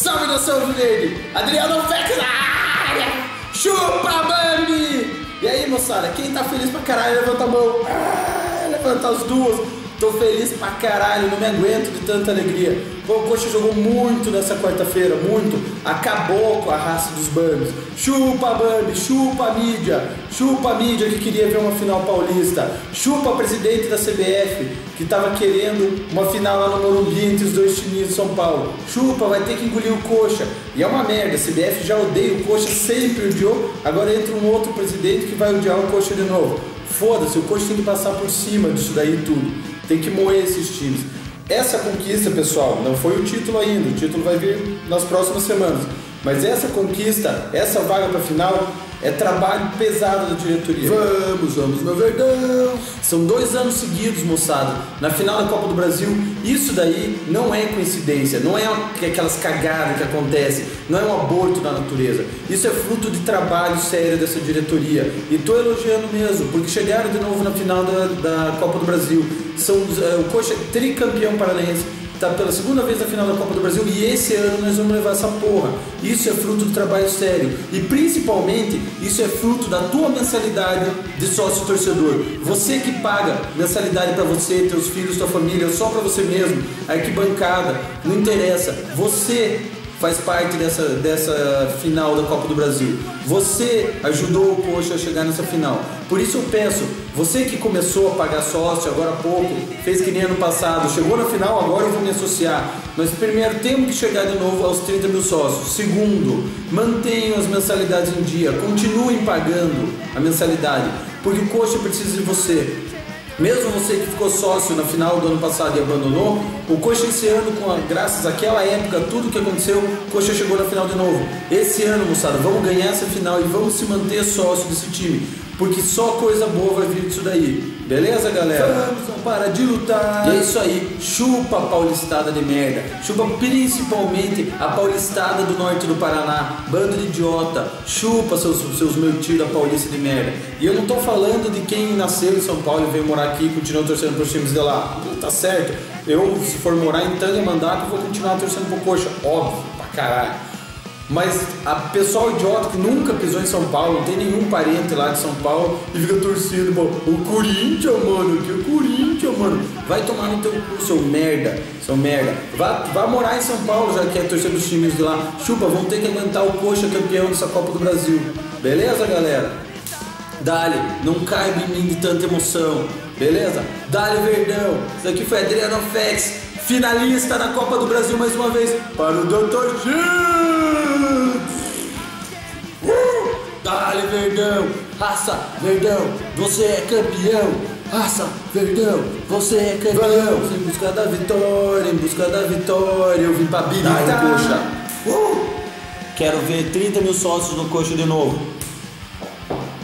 Salve nação alviverde! Adriano Fex na área! Chupa, Bambi! E aí, moçada, quem tá feliz pra caralho, levanta a mão. Levanta as duas. Tô feliz pra caralho, não me aguento de tanta alegria. Pô, o Coxa jogou muito nessa quarta-feira, muito. Acabou com a raça dos Bambis. Chupa, Bambi, chupa a mídia que queria ver uma final paulista. Chupa o presidente da CBF, que tava querendo uma final lá no Morumbi entre os dois times de São Paulo. Chupa, vai ter que engolir o Coxa. E é uma merda, a CBF já odeia o Coxa, sempre odiou. Agora entra um outro presidente que vai odiar o Coxa de novo. Foda-se, o Coxa tem que passar por cima disso daí tudo. Tem que moer esses times. Essa conquista, pessoal, não foi o título ainda. O título vai vir nas próximas semanas. Mas essa conquista, essa vaga para final, é trabalho pesado da diretoria. Vamos, meu Verdão! São 2 anos seguidos, moçada, na final da Copa do Brasil. Isso daí não é coincidência, não é aquelas cagadas que acontecem, não é um aborto da natureza. Isso é fruto de trabalho sério dessa diretoria. E tô elogiando mesmo, porque chegaram de novo na final da Copa do Brasil. O Coxa é tricampeão paranaense. Tá pela segunda vez na final da Copa do Brasil e esse ano nós vamos levar essa porra. Isso é fruto do trabalho sério e principalmente isso é fruto da tua mensalidade de sócio torcedor. Você que paga mensalidade para você, teus filhos, tua família, só para você mesmo, arquibancada, não interessa. Você faz parte dessa final da Copa do Brasil. Você ajudou o Coxa a chegar nessa final. Por isso eu peço, você que começou a pagar sócio agora há pouco, fez que nem ano passado, chegou na final, agora eu vou me associar. Mas primeiro temos que chegar de novo aos 30 mil sócios. Segundo, mantenham as mensalidades em dia, continuem pagando a mensalidade, porque o Coxa precisa de você. Mesmo você que ficou sócio na final do ano passado e abandonou, o Coxa esse ano, graças àquela época, tudo que aconteceu, o Coxa chegou na final de novo. Esse ano, moçada, vamos ganhar essa final e vamos se manter sócio desse time, porque só coisa boa vai vir disso daí. Beleza, galera? Vamos parar de lutar. E é isso aí, chupa a paulistada de merda. Chupa principalmente a paulistada do norte do Paraná. Bando de idiota. Chupa seus metidos a paulista de merda. E eu não tô falando de quem nasceu em São Paulo e veio morar aqui e continua torcendo pros times de lá. Não tá certo. Eu, se for morar em Tangamandaca, vou continuar torcendo pro Coxa. Óbvio, pra caralho. Mas a pessoal idiota que nunca pisou em São Paulo, não tem nenhum parente lá de São Paulo e fica torcendo, pô, o Corinthians, mano, que o Corinthians, mano. Vai tomar no teu cu, seu merda. Vai morar em São Paulo, já que é torcer dos times de lá. Chupa, vamos ter que aguentar o Coxa campeão dessa Copa do Brasil. Beleza, galera? Dale, não caiba em mim de tanta emoção. Beleza? Dale, Verdão. Isso aqui foi Adriano Fex, finalista na Copa do Brasil mais uma vez para o Dr. Gil. Dale, Verdão. Raça, Verdão, você é campeão. Raça, Verdão, você é campeão. Vamos em busca da vitória, eu vim pra bilhar no Coxa. Quero ver 30 mil sócios no Coxa de novo.